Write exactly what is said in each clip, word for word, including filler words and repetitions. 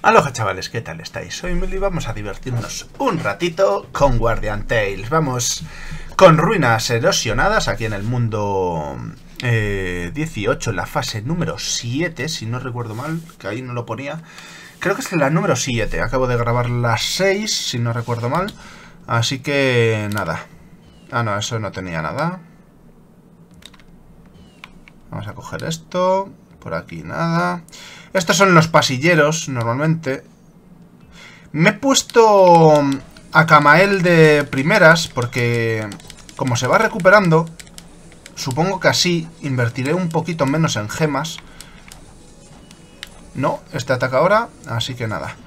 Aloha chavales, ¿qué tal estáis? Soy Mili y vamos a divertirnos un ratito con Guardian Tales. Vamos con ruinas erosionadas aquí en el mundo eh, dieciocho, en la fase número siete, si no recuerdo mal, que ahí no lo ponía. Creo que es la número siete, acabo de grabar la seis, si no recuerdo mal. Así que nada. Ah, no, eso no tenía nada. Vamos a coger esto. Por aquí nada. Estos son los pasilleros, normalmente. Me he puesto a Camael de primeras porque, como se va recuperando, supongo que así invertiré un poquito menos en gemas. No, este ataca ahora, así que nada.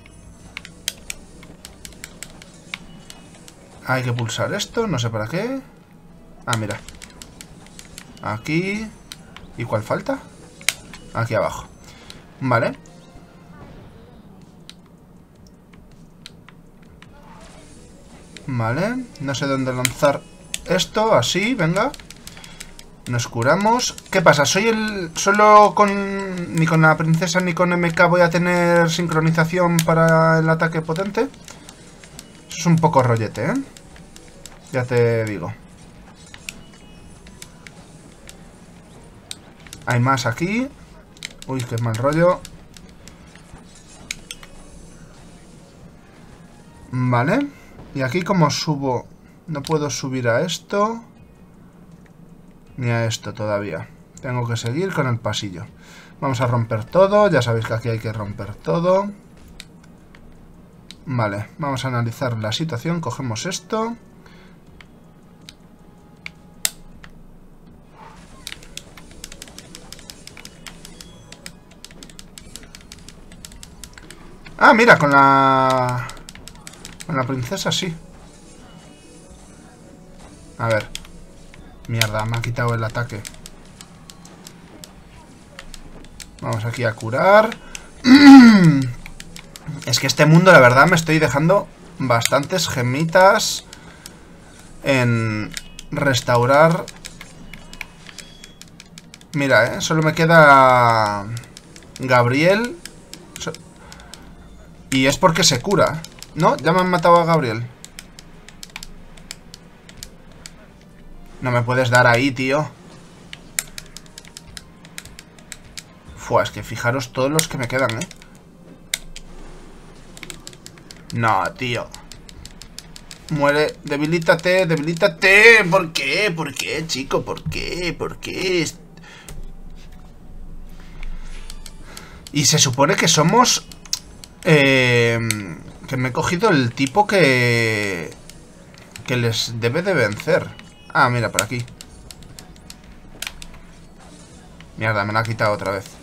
Hay que pulsar esto, no sé para qué. Ah, mira. Aquí. ¿Y cuál falta? Aquí abajo. Vale. Vale. No sé dónde lanzar esto. Así, venga. Nos curamos. ¿Qué pasa? Soy el... Solo con... Ni con la princesa ni con M K voy a tener sincronización para el ataque potente. Eso es un poco rollete, ¿eh? Ya te digo. Hay más aquí. Uy, qué mal rollo. Vale. Y aquí como subo... No puedo subir a esto. Ni a esto todavía. Tengo que seguir con el pasillo. Vamos a romper todo. Ya sabéis que aquí hay que romper todo. Vale. Vamos a analizar la situación. Cogemos esto. Ah, mira, con la... Con la princesa sí. A ver. Mierda, me ha quitado el ataque. Vamos aquí a curar. Es que este mundo, la verdad, me estoy dejando bastantes gemitas en restaurar. Mira, eh, solo me queda Gabriel. Y es porque se cura. ¿No? Ya me han matado a Gabriel. No me puedes dar ahí, tío. Fua, es que fijaros todos los que me quedan, ¿eh? No, tío. Muere. Debilítate, debilítate. ¿Por qué? ¿Por qué, chico? ¿Por qué? ¿Por qué? Y se supone que somos... Eh, que me he cogido el tipo que... Que les debe de vencer. Ah, mira, por aquí. Mierda, me la ha quitado otra vez.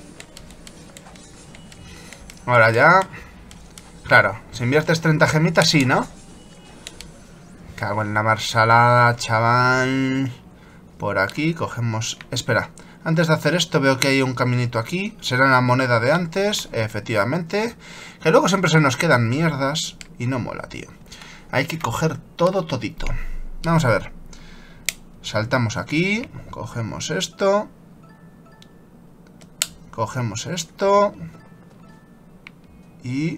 Ahora ya... Claro, si inviertes treinta gemitas, sí, ¿no? Cago en la marsalada, chaval. Por aquí cogemos... Espera, antes de hacer esto veo que hay un caminito aquí. Será la moneda de antes, efectivamente. Que luego siempre se nos quedan mierdas. Y no mola, tío. Hay que coger todo todito. Vamos a ver. Saltamos aquí. Cogemos esto. Cogemos esto. Y...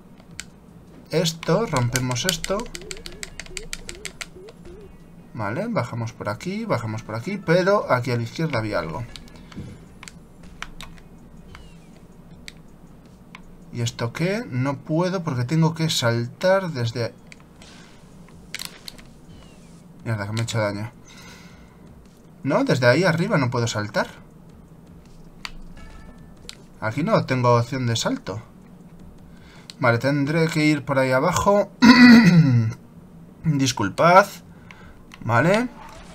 Esto. Rompemos esto. Vale, bajamos por aquí. Bajamos por aquí. Pero aquí a la izquierda había algo. ¿Y esto qué? No puedo porque tengo que saltar desde... Mierda, que me he hecho daño. No, desde ahí arriba no puedo saltar. Aquí no tengo opción de salto. Vale, tendré que ir por ahí abajo. Disculpad. Vale.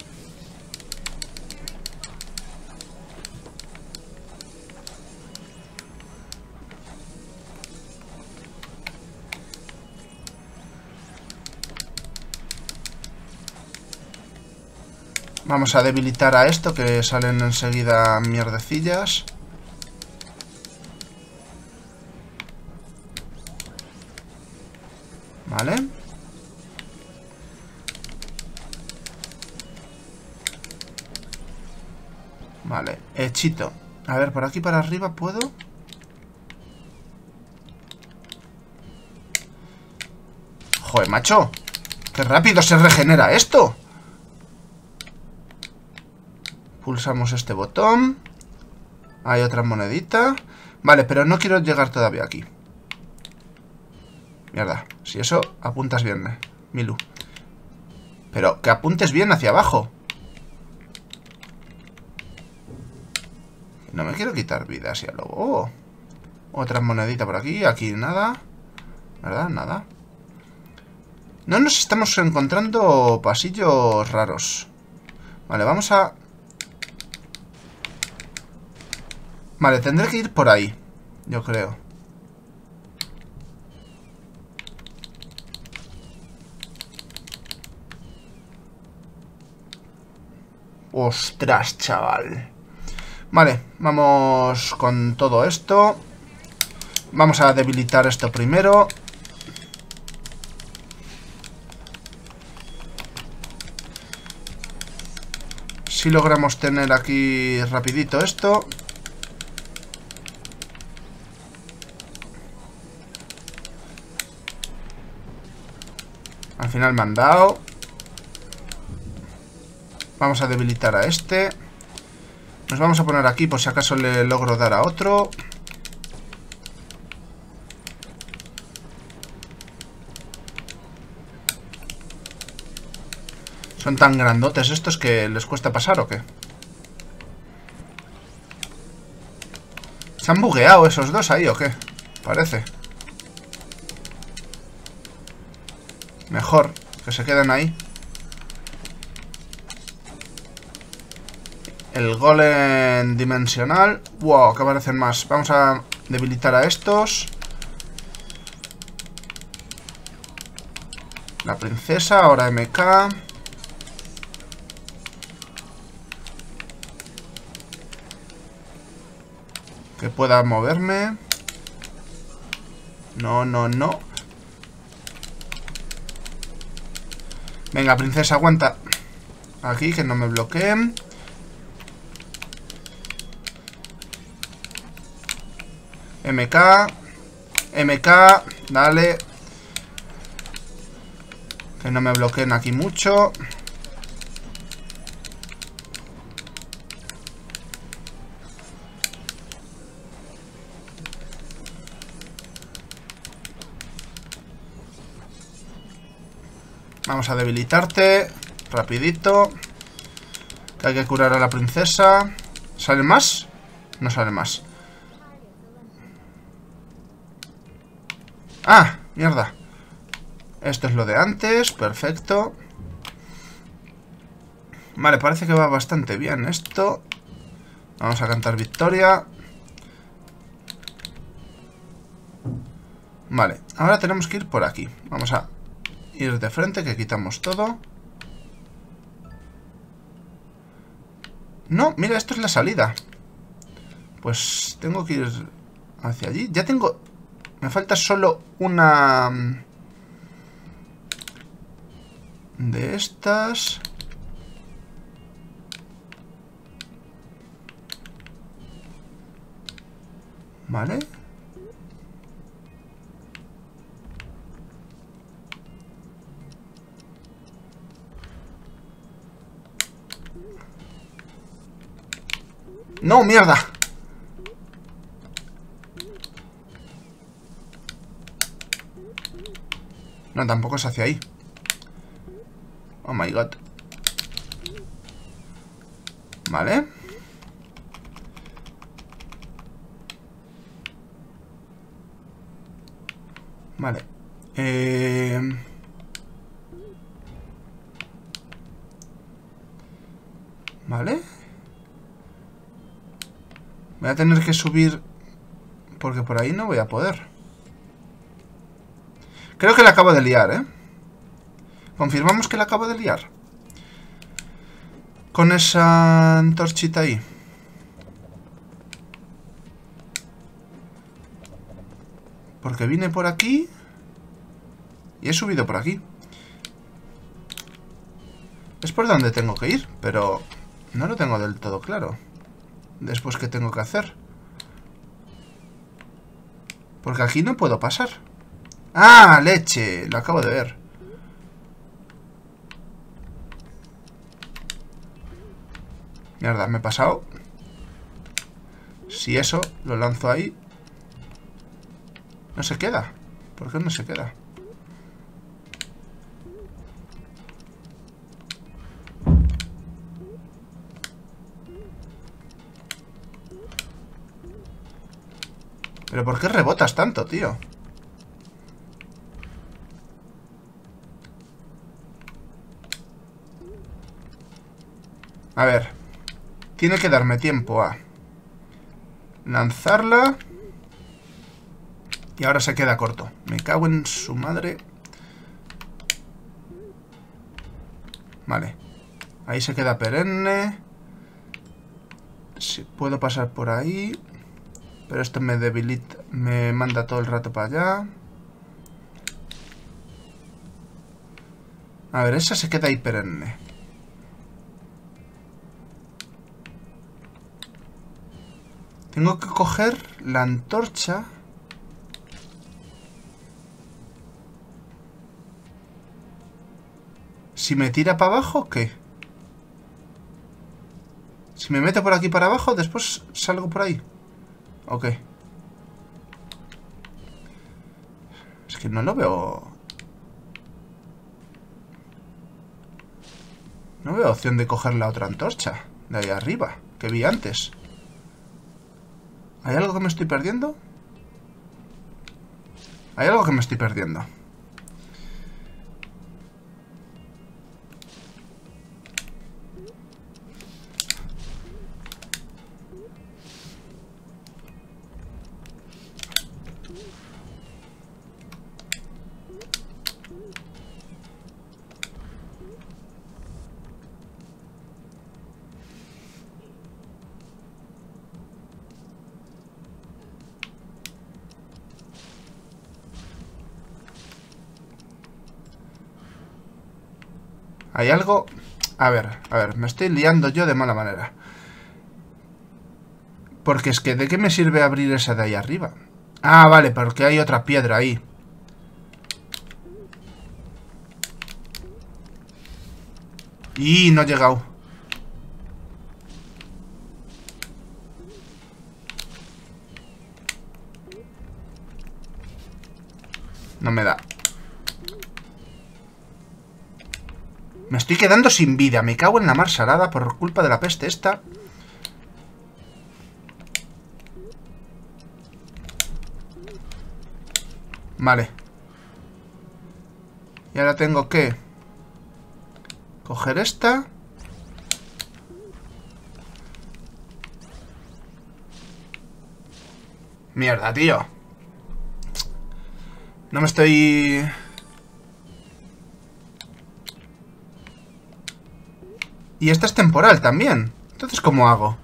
Vamos a debilitar a esto, que salen enseguida mierdecillas. Vale. Vale, hechito. A ver, por aquí para arriba puedo. Joder, macho. ¡Qué rápido se regenera esto! Pulsamos este botón. Hay otra monedita. Vale, pero no quiero llegar todavía aquí. Mierda. Si eso, apuntas bien, Milu. Pero que apuntes bien hacia abajo. No me quiero quitar vida así a lo... Oh. Otra monedita por aquí. Aquí nada. ¿Verdad? Nada. No nos estamos encontrando pasillos raros. Vale, vamos a... Vale, tendré que ir por ahí. Yo creo. Ostras, chaval. Vale, vamos con todo esto. Vamos a debilitar esto primero. Si logramos tener aquí rapidito esto. Al final me han dado. Vamos a debilitar a este. Nos vamos a poner aquí por si acaso le logro dar a otro. ¿Son tan grandotes estos que les cuesta pasar o qué? ¿Se han bugueado esos dos ahí o qué? Parece. Mejor que se queden ahí. El golem dimensional. Wow, que aparecen más. Vamos a debilitar a estos. La princesa, ahora M K. Que pueda moverme. No, no, no. Venga, princesa, aguanta. Aquí, que no me bloqueen. M K. M K. Dale. Que no me bloqueen aquí mucho. Vamos a debilitarte. Rapidito. Que hay que curar a la princesa. ¿Sale más? No sale más. ¡Ah! Mierda. Esto es lo de antes. Perfecto. Vale, parece que va bastante bien esto. Vamos a cantar victoria. Vale, ahora tenemos que ir por aquí. Vamos a ir de frente, que quitamos todo. No, mira, esto es la salida. Pues tengo que ir hacia allí. Ya tengo... Me falta solo una... de estas. Vale. ¡No, mierda! No, tampoco es hacia ahí. Oh my god. Vale. Vale. Eh... Vale. Voy a tener que subir porque por ahí no voy a poder. Creo que la acabo de liar, ¿eh? Confirmamos que la acabo de liar. Con esa antorchita ahí. Porque vine por aquí y he subido por aquí. Es por donde tengo que ir, pero no lo tengo del todo claro. Después, ¿qué tengo que hacer? Porque aquí no puedo pasar. ¡Ah, leche! Lo acabo de ver. Mierda, me he pasado. Si eso lo lanzo ahí. No se queda. ¿Por qué no se queda? ¿Pero por qué rebotas tanto, tío? A ver. Tiene que darme tiempo a lanzarla. Y ahora se queda corto. Me cago en su madre. Vale. Ahí se queda perenne. Si puedo pasar por ahí. Pero esto me debilita. Me manda todo el rato para allá. A ver, esa se queda ahí perenne. Tengo que coger la antorcha. Si me tira para abajo, ¿qué? Si me meto por aquí para abajo, después salgo por ahí. Ok. Es que no lo veo. No veo opción de coger la otra antorcha de ahí arriba, que vi antes. ¿Hay algo que me estoy perdiendo? Hay algo que me estoy perdiendo. Hay algo... A ver, a ver, me estoy liando yo de mala manera. Porque es que, ¿de qué me sirve abrir esa de ahí arriba? Ah, vale, porque hay otra piedra ahí. Y no he llegado. No me da. Me estoy quedando sin vida. Me cago en la mar salada por culpa de la peste esta. Vale. Y ahora tengo que coger esta. Mierda, tío. No me estoy... Y esta es temporal también. Entonces, ¿cómo hago?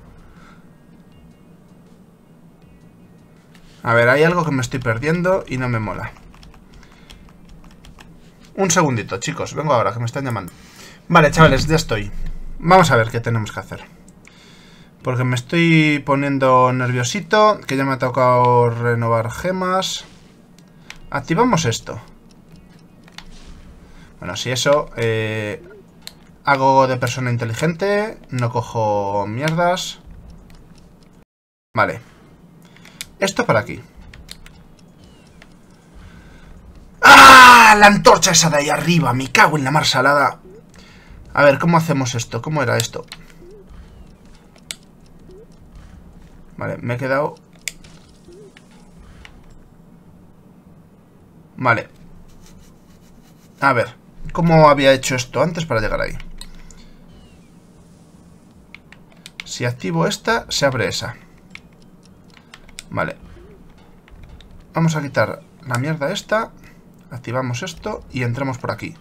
A ver, hay algo que me estoy perdiendo y no me mola. Un segundito, chicos. Vengo ahora, que me están llamando. Vale, chavales, ya estoy. Vamos a ver qué tenemos que hacer. Porque me estoy poniendo nerviosito. Que ya me ha tocado renovar gemas. Activamos esto. Bueno, si eso... Eh... Hago de persona inteligente. No cojo mierdas. Vale. Esto para aquí. ¡Ah! La antorcha esa de ahí arriba. Me cago en la mar salada. A ver, ¿cómo hacemos esto? ¿Cómo era esto? Vale, me he quedado... Vale. A ver, ¿cómo había hecho esto antes para llegar ahí? Si activo esta, se abre esa. Vale. Vamos a quitar la mierda esta. Activamos esto y entramos por aquí.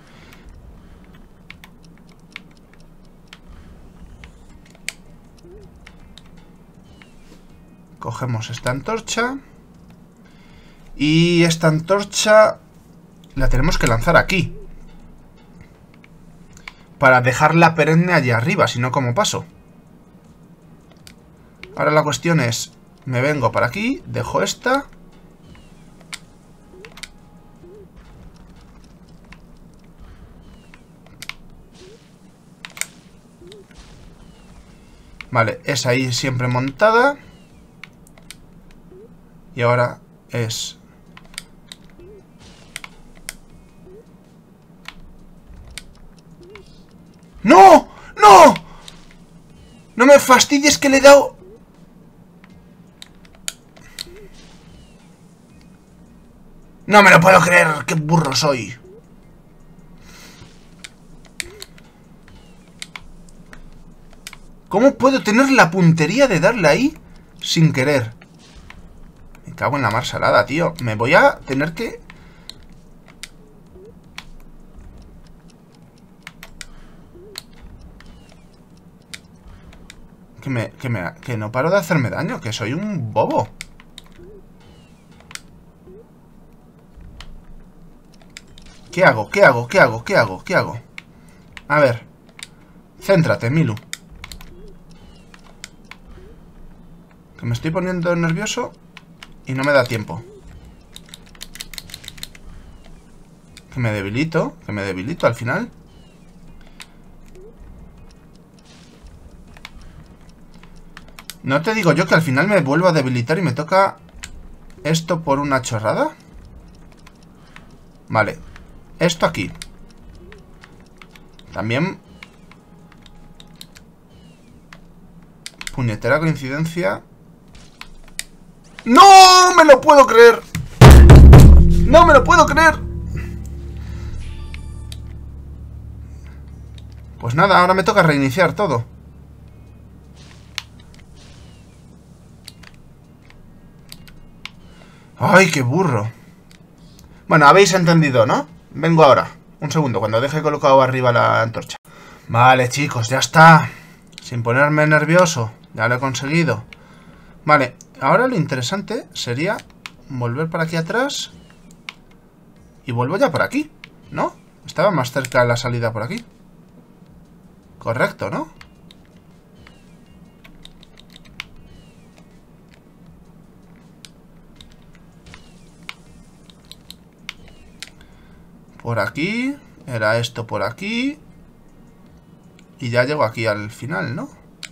Cogemos esta antorcha. Y esta antorcha la tenemos que lanzar aquí. Para dejarla perenne allí arriba, si no, ¿cómo paso? Ahora la cuestión es... Me vengo para aquí, dejo esta... Vale, es ahí siempre montada. Y ahora es... ¡No! ¡No! No me fastidies que le he dado... No me lo puedo creer, qué burro soy. ¿Cómo puedo tener la puntería de darle ahí sin querer? Me cago en la mar salada, tío. Me voy a tener que... Que me, que me... Que no paro de hacerme daño, que soy un bobo. ¿Qué hago? ¿Qué hago? ¿Qué hago? ¿Qué hago? ¿Qué hago? A ver. Céntrate, Milu. Que me estoy poniendo nervioso y no me da tiempo. Que me debilito. Que me debilito al final. ¿No te digo yo que al final me vuelvo a debilitar y me toca esto por una chorrada? Vale. Esto aquí. También... Puñetera coincidencia. ¡No! ¡Me lo puedo creer! ¡No me lo puedo creer! Pues nada, ahora me toca reiniciar todo. ¡Ay, qué burro! Bueno, habéis entendido, ¿no? Vengo ahora. Un segundo, cuando deje colocado arriba la antorcha. Vale, chicos, ya está. Sin ponerme nervioso. Ya lo he conseguido. Vale, ahora lo interesante sería volver para aquí atrás. Y vuelvo ya por aquí, ¿no? Estaba más cerca la salida por aquí. Correcto, ¿no? Por aquí. Era esto por aquí. Y ya llego aquí al final, ¿no?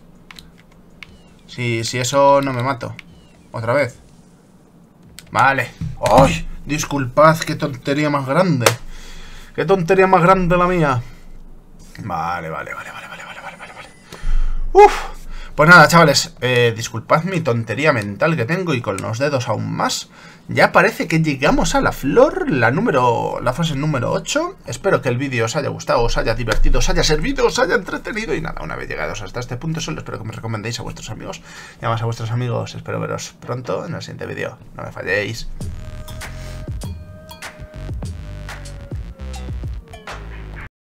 Si, si eso no me mato. Otra vez. Vale. ¡Ay! Disculpad, qué tontería más grande. Qué tontería más grande la mía. Vale, vale, vale, vale, vale, vale, vale, vale. Uf. Pues nada, chavales, eh, disculpad mi tontería mental que tengo y con los dedos aún más. Ya parece que llegamos a la flor, la número, la fase número ocho. Espero que el vídeo os haya gustado, os haya divertido, os haya servido, os haya entretenido. Y nada, una vez llegados hasta este punto, solo espero que me recomendéis a vuestros amigos. Y además a vuestros amigos, espero veros pronto en el siguiente vídeo. No me falléis.